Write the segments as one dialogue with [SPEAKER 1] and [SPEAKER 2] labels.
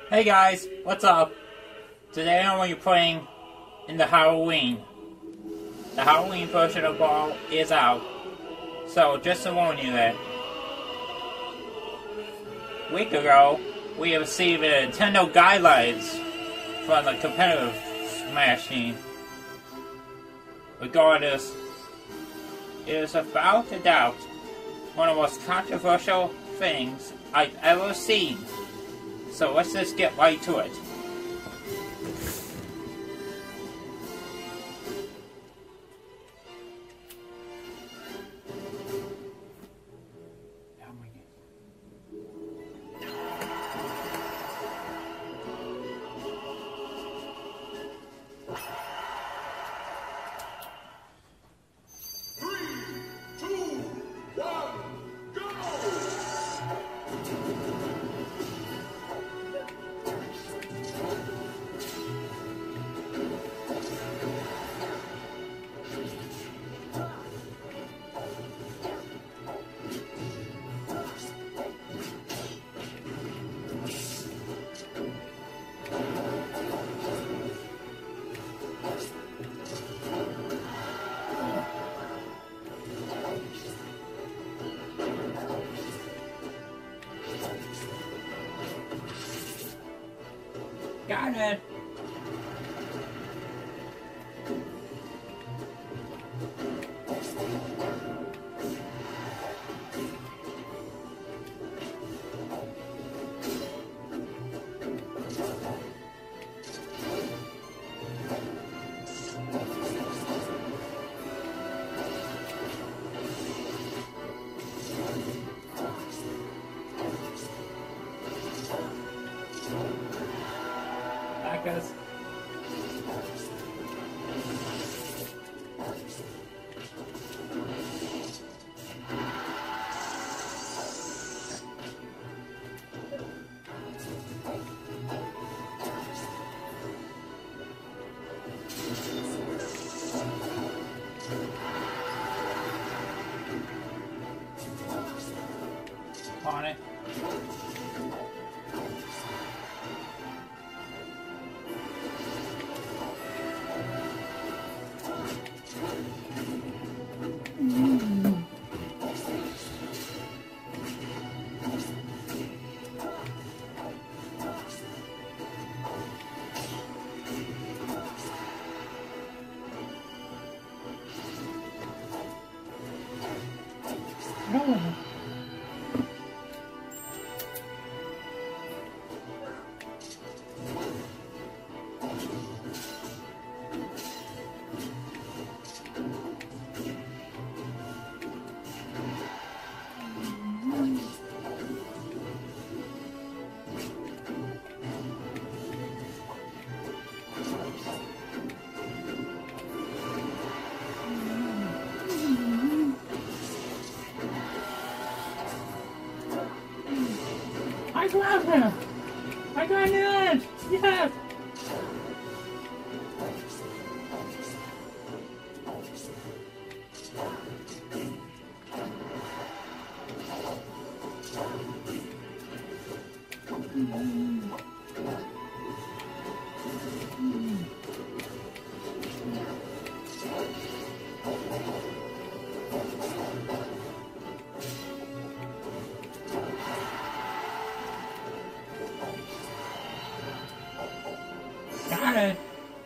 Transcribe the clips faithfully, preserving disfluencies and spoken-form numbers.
[SPEAKER 1] Hey guys, what's up? Today I'm going to be playing in the Halloween. The Halloween version of Ball is out. So just to warn you that a week ago we have received the Nintendo guidelines from the competitive Smash team. Regardless, it is without a doubt one of the most controversial things I've ever seen. So let's just get right to it. Got it. Guys. On it. No. I grabbed him! I got it! Yes! Got it.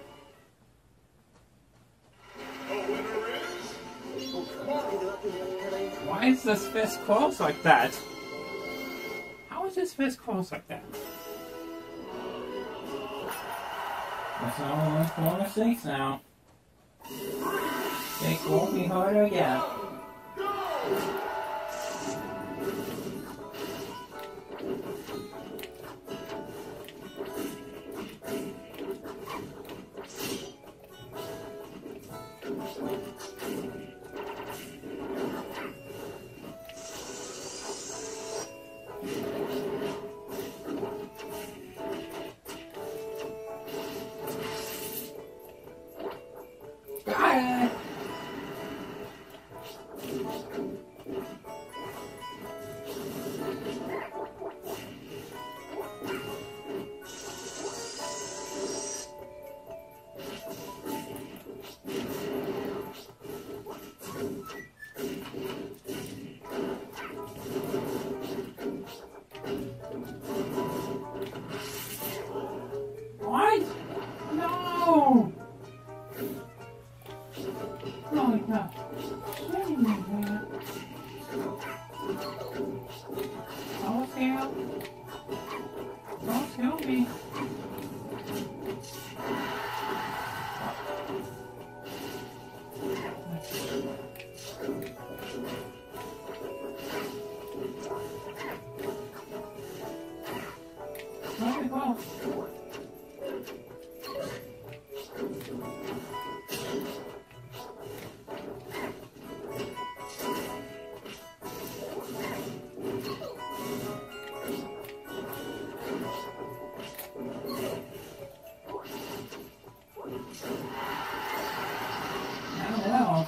[SPEAKER 1] Why is this fist closed like that? How is this fist closed like that? That's almost four mistakes now. It won't be harder again. Got it! What? No! Oh, no. Kidding me, man. Don't kill. Don't kill me. Let it go. Well.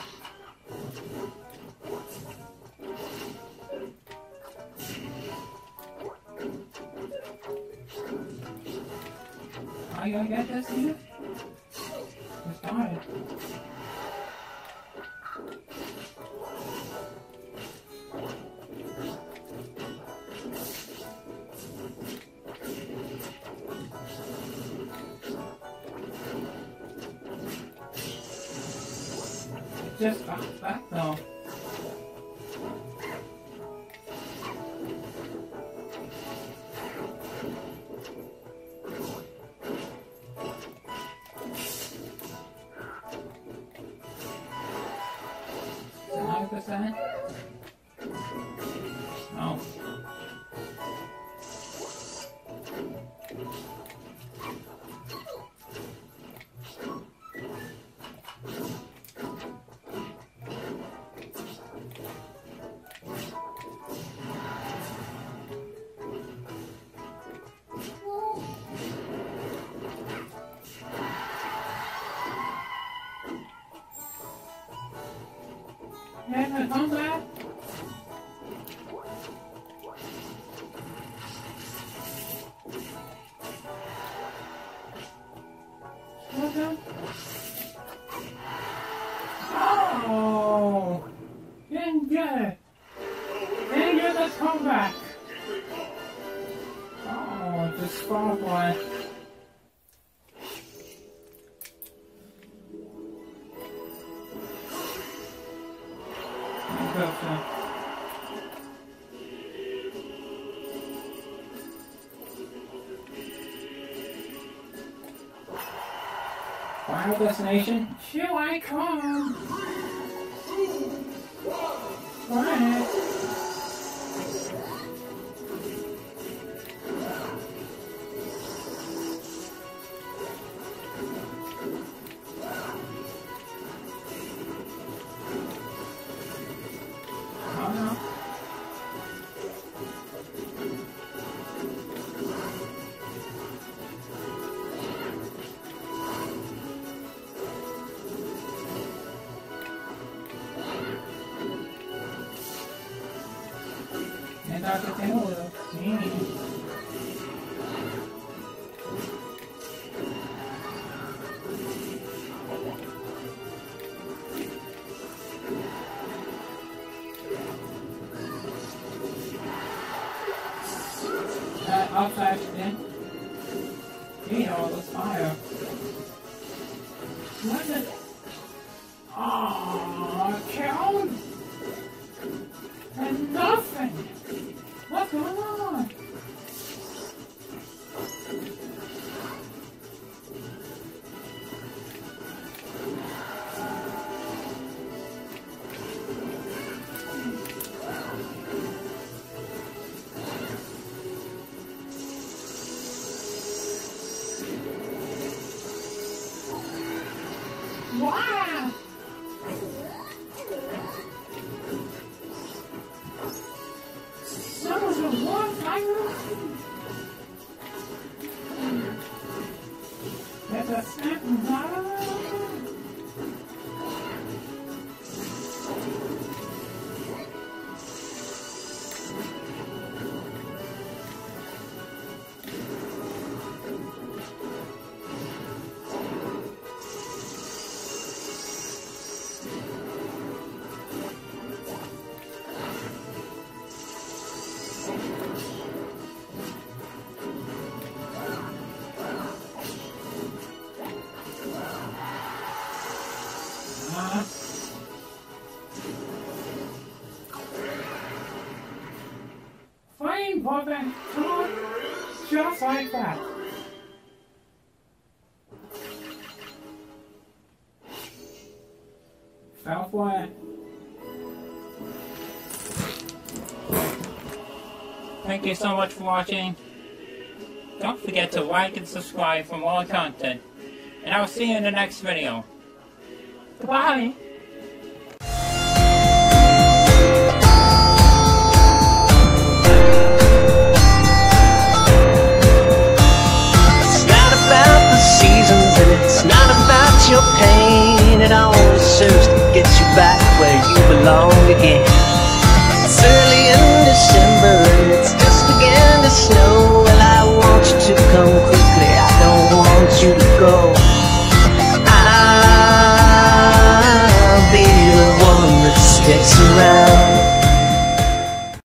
[SPEAKER 1] Are you gonna get this here? Just got it. Just got back though. Nine percent? No. Yeah, come back. Okay. Oh, didn't get it. Didn't get the comeback. Oh, just fall away. Final destination? Here I come! Right. Oh no. And I can tell with me. That outside again. He all this fire. What the? Oh, killed? And nothing. What's going on? Wow! That was a one fire. There's a snap and bottom. like that. Fell flat. Thank you so much for watching. Don't forget to like and subscribe for more content. And I will see you in the next video. Goodbye!